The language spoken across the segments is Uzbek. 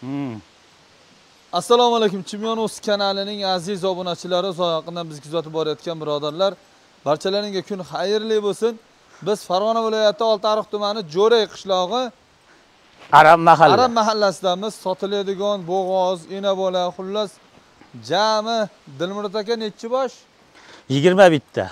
Assalomu alaykum. Chimyon.uz kanalining aziz obunachilari, uzoq-yaqindan bizni kuzatib borayotgan birodarlar, barchalaringizga kun xayrli bo'lsin. Biz Farg'ona viloyati Oltiariq tumani Jo'ray qishlog'i Arab mahallasidamiz. Sotiladigan bo'g'oz, enabola, xullas jami Dilmurod aka nechi bosh? 21 ta.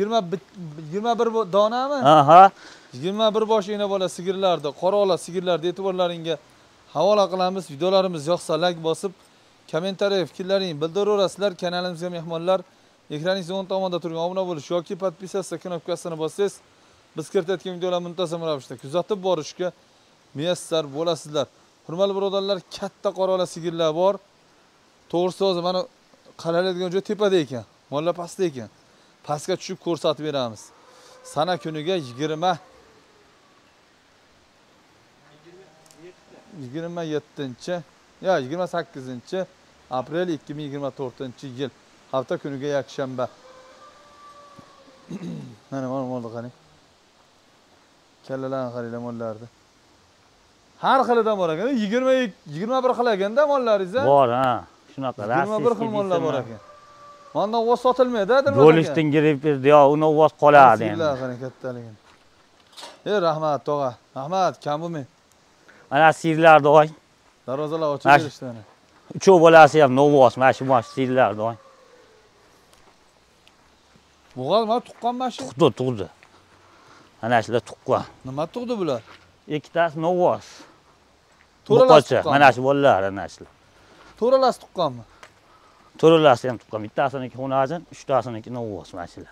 21 donami? Aha. 21 bosh enabola sigirlardi, qoraola sigirlardi e'tiborlaringga havola qilamiz. Videolarimiz yoqsa like bosib, kommentariy fikrlaringizni bildiraverasizlar. Kanalimizga mehmonlar ekraningiz o'ng tomonda turgan obuna bo'lish yoki podpisatsiya knopkasini bossangiz, biz kiritayotgan videolar muntazam ravishda kuzatib borishga muyassar bo'lasizlar. Hurmatli birodarlar, katta qoraola sigirlar bor. To'g'risi o'zi mana qaraladigan joy tepada ekan, mollar pastda ekan. Pastga tushib ko'rsatib beramiz. Sana kuniga 28 aprel 2024-yil hafta kuniga yakshanba. Mana molni qarang. Kallalarni qaranglar mollarni. Har xilidan bor ekan. 21 xil ekanda mollaringiz. Bor, ha. Shunaqa. 21 xil mollar bor ekan. Mandan voz sotilmaydi, dilma. Bo'lishdan girib berdi, yo, uni voz qoladi endi. Alloh qarang kattaligini. Rahmat, tog'a. Rahmat, kam bo'lmang. Mana sirlarni oy. Darvozalar ochib berishdi. Uchov bolasi ham novoz, mana shu sirlarni oy. Bo'g'oz mana tuqqan mashi. Tug'di. Mana shular tuqqan. Nima tug'di bular? Ikkitasi novoz. To'ralasi tuqqan. Mana shu bolalar ana shular. To'ralasi tuqqanmi? To'ralasi ham tuqqan. Bittasiniki xonajin, uchtasiniki novoz mana shular.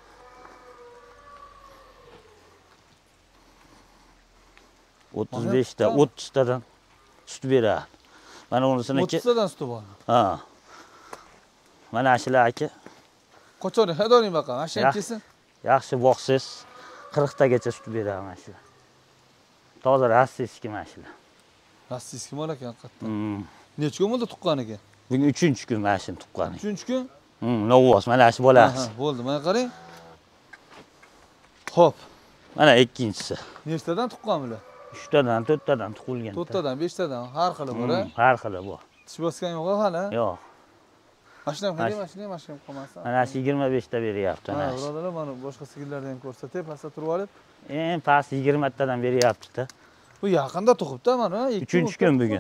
ta, 30 tadan sut beradi. Mana unisiniki 30 tadan suti bor. Ha. Mana shular aka. Qachon haydovning baqa, mashina kelsin. Yaxshi boqsiz 40 tagacha sut beradi mana shular. Toza rossiyskiy mana shular. Rossiyskiy mol ekan qattiq. Necha kun bo'ldi tuqqaniga? Bugun 3-kun mana shuni tuqqani. 3-kun? Novoz mana shu bolasi. Bo'ldi, mana qarang. Xo'p. Mana ikkinchisi. Nechtadan tuqqan bular? 3 tadan, 4 tadan tug'ilgan. 4 tadan, 5 tadan har xili bor, ha? Har xili bor. Tish bosgan yo'q hali? Yo'q. Mashina ham qolmasa. Mana shu 25 ta beryapti mana. Ha, birodarlar, mana boshqa sigirlarni ham ko'rsatay, pastda turib olib. Past 20 tadan beryapti-da. Bu yaqinda tug'ibdi mana, 3-kun bugun.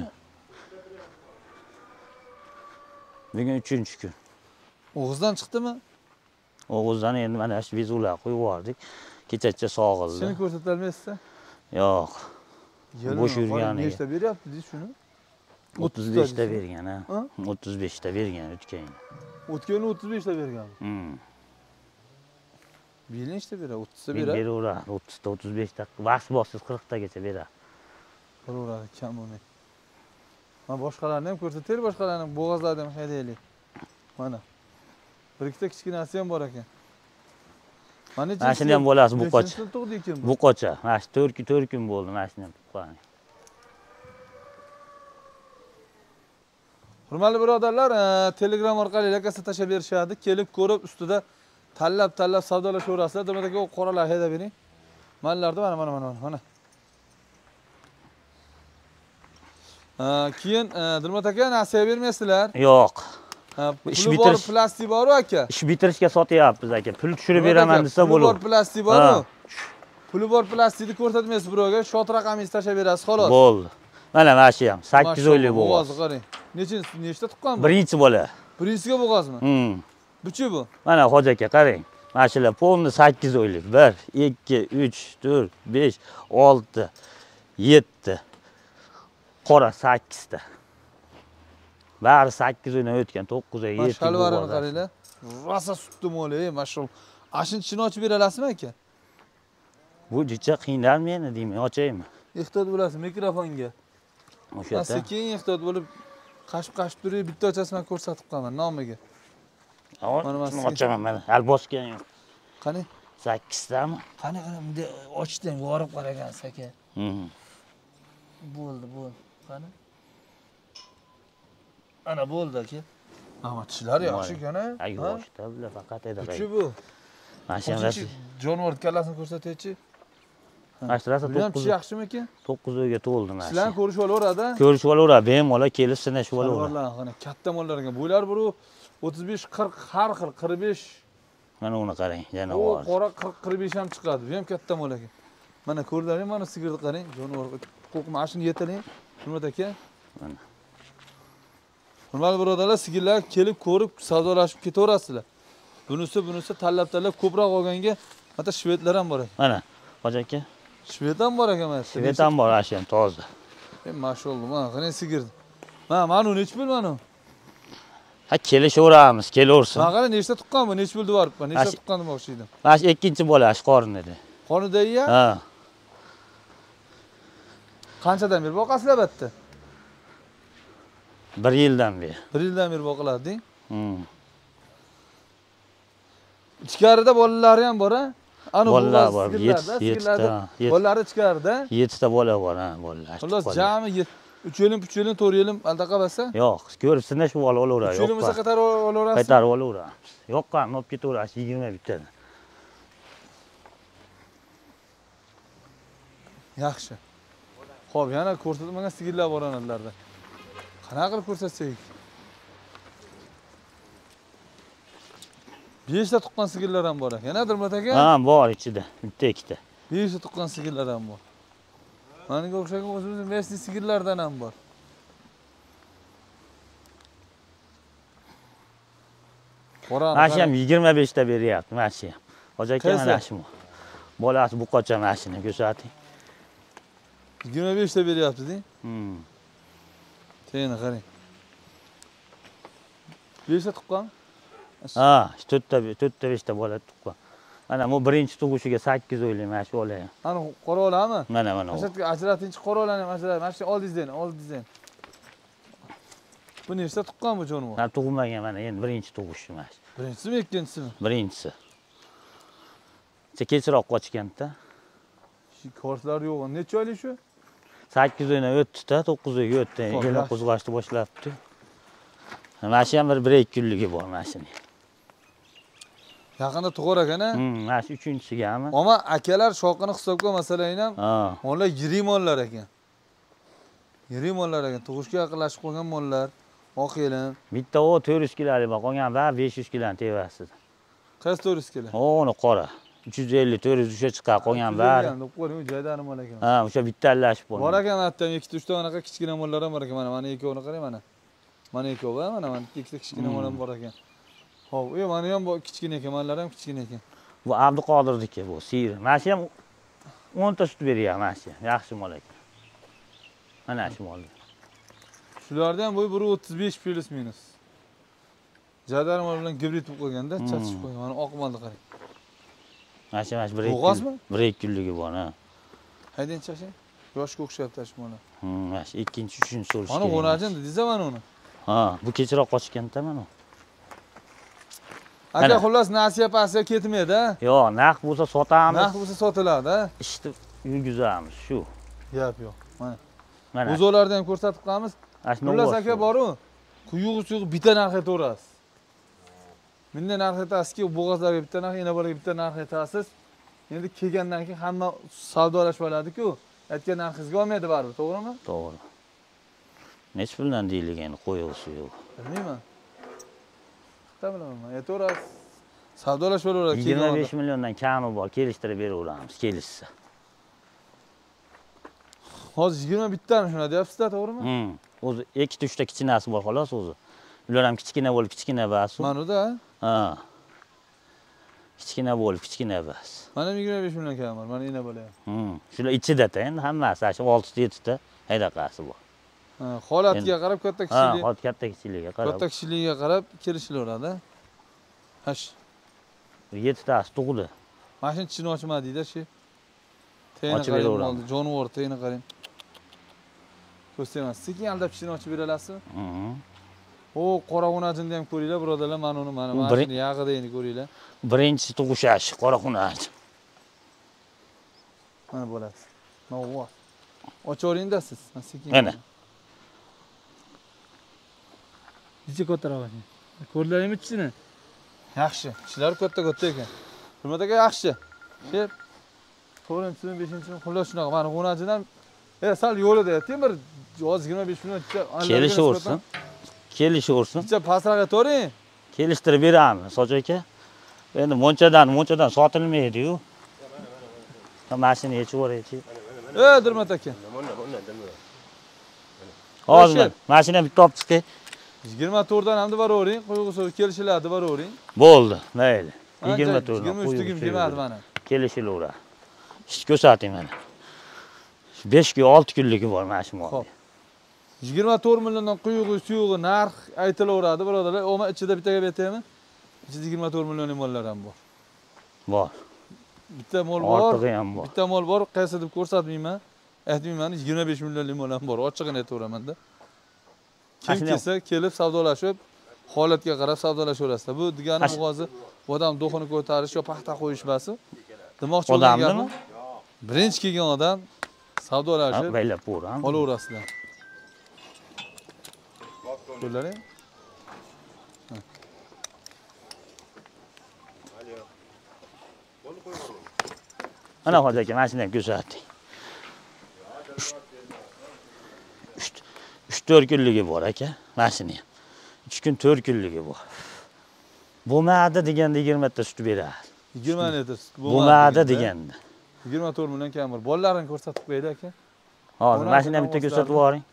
Bugun 3-kun. O'g'izdan chiqdimi? O'g'izdan endi mana shu vizular qo'yib yubordik. Kechacha sog'ildi. Seni ko'rsata olmaysizmi? Yo'q. Bo'sh yurganiga. Nechta beryapti deysiz shuni? 35 ta bergan, ha. 35 ta bergan o'tgan. O'tgani 35 ta bergan. Beli nechta beradi? 30 ta beradi. Beraveradi, 30 ta, 35 ta. Vaqt bossiz 40 tagacha beradi. Beraveradi, kam bo'lmaydi. Mana boshqalarni ham ko'rsataylik, boshqalarni bo'g'ozlarni ham haydaylik. Mana. Bir ikkita kichkinasi ham bor ekan. Mana shuni ham bolasi buqocha. Tug'di ekan bu. Buqocha. Mana shu 4 kun bo'ldi, mana shuni ham tuqqani. Hurmatli birodarlar, Telegram orqali lakasa tashlab berishadi. Kelib ko'rib, ustida tanlab savdolashaverasizlar. Demak, u qoralar haydab bering. Mallarda mana. Keyin Dilmurod aka nasiya bermaysizlar? Yo'q. Ish bitirish plastik bor-ku aka. Ish bitirishga sotyapmiz aka. Pul tushirib beraman desa bo'ladi. Pul bor plastik bor-ku. Puli bor plastikni ko'rsatmaysiz birovga, shot raqamingizni tashlab berasiz, xolos. Bo'ldi. Mana shu ham 8 oylik bo'g'oz. Qarang. Nechta tuqqan bu? Birinchi bola. Birinchisiga bo'g'ozmi? Buchi bu? Mana Xo'ja aka qarang. Mana shular polni 8 oylik. 1, 2, 3, 4, 5, 6, 7. Qora 8 ta. Bari 8 oydan o'tgan, 9 oy, 7 oy. Shalvarini qaranglar. Rosa sutdi moli, mashallah. Ashinchini ochib bera olasizmi aka? Bu jicha qiynalmaydi deyman, ochaymi? Ehtiyot bo'lasiz mikrofonga. O'sha. Sekin ehtiyot bo'lib qashib turib bitta ochasini ko'rsatib qo'yaman nomiga. Mana ochaman mana. Hal bosgan yo'q. Qani? 8 tami? Qani bunday ochding, borib qaragansiz aka. Bo'ldi. Qani? Ana bo'ldi aka. Ama tishlar yaxshi ekan-a? Yo'qda bular faqat edi. Shu bu. Mashinasi. Jonivor kallasini ko'rsataychi. Ashtirasi Bu ham kishi yaxshimikin? 9 oyga to'ldi mana. Sizlarni ko'rishib olaveradi. Ko'rishib olaveradi, bemalol kelib sinashib olaveradi. Vallahi qana katta mollar ekan. Bular bir 35 40 har xil 45. Mana uni qarang, O jonivor. qora 40 45 ham chiqadi. Bu ham katta mol ekan. Mana ko'rdilaring, mana sigirni qarang, jonivor. Qo'q mashina yetaling. Hurmat aka. Mana. Hurmatli birodarlar, sigirlar kelib ko'rib savdolashib ketaverasizlar. Bunisi tanlab ko'proq olganga mana shvedlar ham bor ekan. Mana, hoji aka. Shved ham bor ekan mana. Shved ham bor, ashi ham toza. Mashalloh, mana qarang sigirni. Mana u nechta pul mana? Ha, kelishaveramiz, kelaversin. Mana qarang nechta tuqqan bu, nechta pul devoribdi, nechta tuqqan demoqchi edim. Mana shu ikkinchi bola shu qorinida. Qornida-ya? Ha. Qanchadan beri boqasizlar batda? 1 yildan beri. 1 yildan beri boqiladi-ding. Hmm. Ichkarida bolalari ham bor-a? Ana bolalar bor, sigirlarda. Bolalari ichkarida. 7 ta bola bor, ha, bolalar. Xullas, jami 3 yilim, 4 yilim aldaqa bo'lsa? Yo'q, ko'rib sinashib olaveradi. 3 yilim bo'lsa qaytarib olaverasiz. Qaytarib olaveramiz. Yo'qqa, olib ketaverasiz 20 bitadi. Yaxshi. Xo'p, yana ko'rsatilmagan sigirlar bor analarida. Qanaqa qilib ko'rsatsak? 5 ta tuqqan sigirlar ham bor ekan. Yanadir Murod aka? Ha, bor ichida, bitta ikkita. 5 ta tuqqan sigirlar ham bor. Manga o'xshagan o'zimizning mesli sigirlardan ham bor. Mana shu ham 25 ta beryapti, mana shu ham. Hoji aka mana shu. Bolasi buqacha mashina ko'rsating. 25 ta beryapti-ding. Teni qarang. 5 ta tuqqan? Ha, 4 ta 5 ta bola tuqqan. Mana bu birinchi tug'ishiga 8 oylik mana shu bola ham. Ana qora olami? Mana. Ajratinchi qora olani ham ajrat. Mana shu oldingizdan. Bu nechta tuqqan bu jonivor? Ha, tug'magan mana endi birinchi tug'ishi mana shu. Birinchisimi, ikkinchisimi? Birinchisi. Kechroq qochganda. Shu korslar yo'q. Necha oylik shu? 8 oydan o'tdi-da, 9 oyga o'tdi. Yana qo'zg'ashni boshlabdi. Mana shu ham bir 1-2 kunligi bor mana shuni. Yaqinda tug'ar ekan-a? Mana shu 3-sigami. Ammo akalar shoqini hisobga olmasalar ham, Ha. mollar yirik mollar ekan. Yirik mollar ekan. Tug'ishga yaqinlashib qolgan mollar. Oq yelim. Bitta o 400 kilolik bor, qolgan va 500 kilodan tevasiz. Qaysi 400 kilo? Uni qora. 350, 400 o'sha chiqar, qolgan bari. Qo'ring, joydan mol ekan. Ha, o'sha bittallashib bo'ldi. Bor ekan, hatto 2-3 ta anaqa kichkina mollar ham bor ekan. Mana ikkovini qarang mana. Mana ikkovi, mana ikkita kichkina mol ham bor ekan. Xo'p, mana ham kichkina ekan, manlar ham kichkina ekan. Bu Abduqodirniki bu, sir. Mana shu ham 10 ta sut beryapti mana shu. Yaxshi mol ekan. Mana shu mol. Shularda ham bo'yi 1.35 plus minus. Jadarmol bilan gibrid bo'lib qolganda, chatishib qo'ygan. Mana oq molni qarang. Mana shu 1-2 kunligi bor, ha. Haydang chashing. Yoshga o'xshayapti shu mollar. Mana shu ikkinchi, uchinchi so'rish. Mana o'rnajin dedingiz mana uni. Ha, bu kechroq qochganda mana. Aka xullas nasiya pasiya ketmaydi-a? Yo'q, naq bo'lsa sotamiz. Naq bo'lsa sotiladi-a? Ishni yurgizamiz shu. Gap yo'q. Mana. Mana. Buzovlardan ham ko'rsatib qo'yamiz. Xullas aka bor-ku, quyug'i bitta narx aytaverasiz. Bunday narx aytasiz-ki, bo'g'azlarga bitta narx, enabolarga bitta narx aytasiz. Endi kelgandan keyin hamma savdolashib oladi-ku, aytgan narxingizga olmaydi baribir, to'g'rimi? To'g'ri. Nech puldan deyilgan qo'yuvsi yo'q. Bilmayman. Bilaman, aytaverasiz. Savdolashib olaveradi. 25 milliondan kami bor, kelishtirib beraveramiz, kelishsa. Hozir 21 tani shuna deyapsiz-da, to'g'rimi? O'zi 2-3 ta kichinasi bor xolos o'zi. Ular ham kichkina bo'lib kichkina bas. Mana-da. Ha. Kichkina bo'lib kichkina bas. Mana 25 million kam bor, mana ina bo'lyapti. Shular ichida-da endi hammasi, shu 6-7 ta haydaqasi bor. Ha, holatiga qarab katta kichiklik. Ha, katta kichikligiga qarab. Katta kichikligiga qarab kelishilaveradi. Hash. 7 tasi tug'di. Mashina ichini ochmadi-da, shu. Teni qarang, jonivor teni qarang. Ko'rsaman. Sekin aldab ichini ochib beralasizmi? O, qora xunajinni ham ko'ringlar, birodarlar, mana uni, mana mashina yag'ida endi ko'ringlar. Birinchi tug'ishash, qora xunaj. Mana bo'ladi. Mana ochaveringda siz. Sekin. Mana. Necha kattaroq ekan. Ko'rdilaringmi ichini? Yaxshi. Ishlar katta ekan. Hurmat aka yaxshi. Shep. 4-chi, 5-chi, xullas shunaqa. Mana G'onachidan sal yo'lida temir hozir 25 million kelishaversin. Kelishaversin. Bitta pastroq aytavering. Kelishtirib beramiz, Soch aka. Endi monchadan sotilmaydi-yu. Mashina yechib yuboraychi. Dirmat aka. Hozir mashina bitta olib chiqay. 24 dan ham boravering, qo'yg'usi kelishiladi boravering. Bo'ldi, mayli. 24 dan. 23 kun kelmadi mana. Kelishilaveradi. Ish ko'rsating mana. 5 kun 6 kunligi bor mana shu mol. 24 milliondan quyug'i, suyug'i narx aytilaveradi, birodarlar. O'ma ichida bittaga betaymi? Ichida 24 millionlik mollar ham bor. Bor. Bitta mol bor. Ortig'i ham bor. Bitta mol bor, qaysi deb ko'rsatmayman. Aytmayman, 25 millionlik mol ham bor. Ochig'ini aytaveraman-da. Kim kelsa, kelib savdolashib, holatga qarab savdolashaverasizlar. Bu degani hozir odam do'xini ko'tarish yo paxta qo'yish emas. Demoqchi bo'lgan gapim. Birinchi kelgan odam savdolashib, baylab qo'yram. olaverasizlar. Qo'llaring. Ana hozir aka, mashinani ko'rsating. 3-4 kunligi bor aka, mashina. 3 kun 4 kunligi bor. Bo'lmadi deganda 20 ta sut beradi. 20 litr sut bo'lmadi deganda. 24 million kam bor. Bolalarini ko'rsatib qo'ydi aka. Hozir mashinani bitta ko'rsatib yuboring.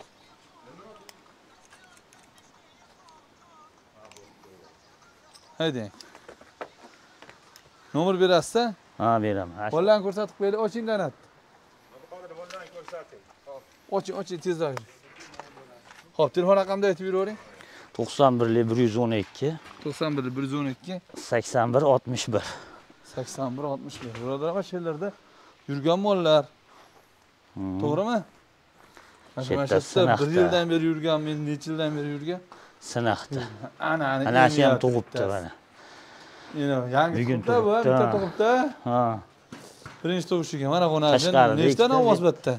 Haydang. Nomer berasiz? Ha, beraman. Bollarni ko'rsatib qo'ydi, oching danat. Bollarni ko'rsating. Oching tezroq. Xo'p, telefon raqamni aytib yuravering. 91 112 91 112 81 61. 81 61. Birodarlar, mana shu yerlarda yurgan mollar. To'g'rimi? Mana shu 1 yildan beri yurgan, men necha yildan beri yurgan? Sinaqda. Ana shu ham tug'ibdi mana. Yangi tug'ibdi bu, bitta tug'ibdi. Ha. Birinchi tug'ishiga mana G'onachi. Nechta ovoz bitdi?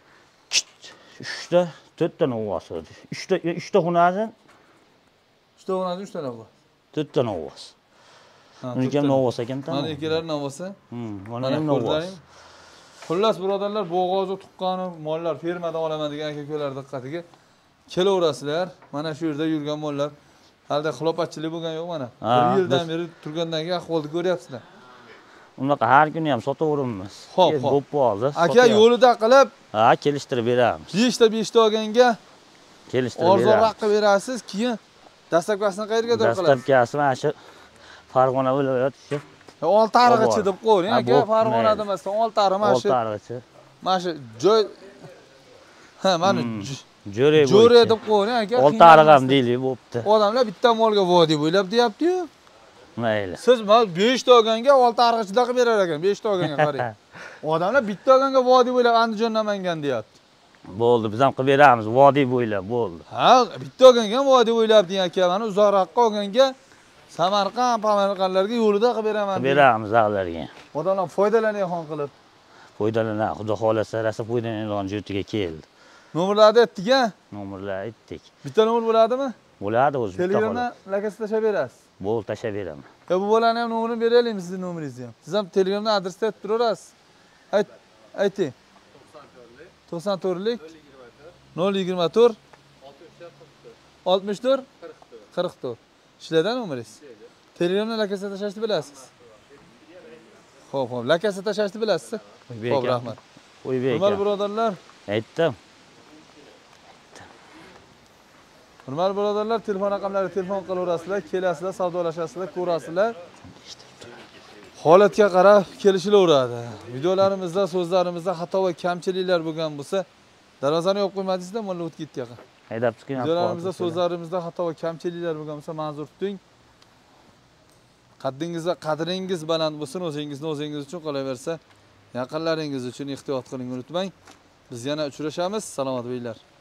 3 ta, 4 ta ovoz. 3 ta G'onachi. 3 ta G'onachi, 3 ta ovoz. 4 ta ovoz. Uniki ham ovoz ekan. Mana ikkalari ovozi. Mana ham ovoz. Xullas birodarlar, bo'g'ozi tuqqani mollar fermadan olaman degan aka-ukalar diqqatiga kelaverasizlar. Mana shu yerda yurgan mollar. Halda xilopatchilik bo'lgan yo'q mana. 1 yildan beri turgandan keyin ahvolni ko'ryapsizlar. Unaqa har kuni ham sotaveramiz. Xo'p, bo'p qoldi. Aka yo'lida qilib, kelishtirib beramiz. 5 ta 5 ta olganga kelishtirib beramiz. Arzonroq qilib berasiz, keyin dastlabkasini qayerga dor qilasiz? Dastlabkasi mana shu Farg'ona viloyati. 6 arigacha deb qo'ying, aka, Farg'onada emasdan 6 ari mana shu. 6 arigacha. Mana shu joy mana Jo're deb qo'ying, aka. 6 arig'am deylik bo'pti. Odamlar bitta molga vodiy bo'ylab deyapti-yu. Mayli. Siz 5 ta olganga 6 arigacha qilib berar ekan, 5 ta olganga qarang. Odamlar bitta olganga vodiy bo'ylab Andijon Namangan deyapti. Bo'ldi, biz ham qilib beramiz, vodiy bo'ylab bo'ldi. Ha, bitta olganga vodiy bo'ylab degan aka, mana uzoqroqqa olganga Samarqand, Pamarqandlarga yo'lida qilib beraman. Qilib beramiz ag'larga. Odamlar foydalanayotgan qilib. Foydalanadi, xudo xolasa, rosa foydalanadigan jo'tiga keldi. Nomerlarni aytdik-a? Nomerlar aytdik. Bitta nomer bo'ladimi? Bo'ladi o'zi. Telegramda lakasi tashlab berasiz. Bo'ldi, tashlab beraman. Ya bu bolani ham nomerini beraylikmi, sizning nomeringizni ham? Siz ham Telegramda adresni aytib turaverasiz. Ayting. 94lik 024 64 44. Ishlaydi nomeringiz? Telegramda lakasi tashlashni bilasiz. Xo'p, lakasi tashlashni bilasiz. Xo'p, rahmat. Hurmatli birodarlar, aytdim. Hurmatli birodarlar, telefon raqamlariga telefon qilaverasizlar, kelasizlar, savdolashasizlar, ko'rasizlar. Holatga qarab kelishilaveradi. Videolarimizda, so'zlarimizda xato va kamchiliklar bo'lgan bo'lsa, darvozani yopib qo'ymadingizda, mo'lla o'tib ketdi yoqa. Haydab chiqing. Videolarimizda, so'zlarimizda xato va kamchiliklar bo'lgan bo'lsa, ma'zur tuting. Qaddingiz va qadringiz baland bo'lsin, o'zingiz uchun qolaversa, yaqinlaringiz uchun ehtiyot qiling, unutmang. Biz yana uchrashamiz. Salomat bo'linglar.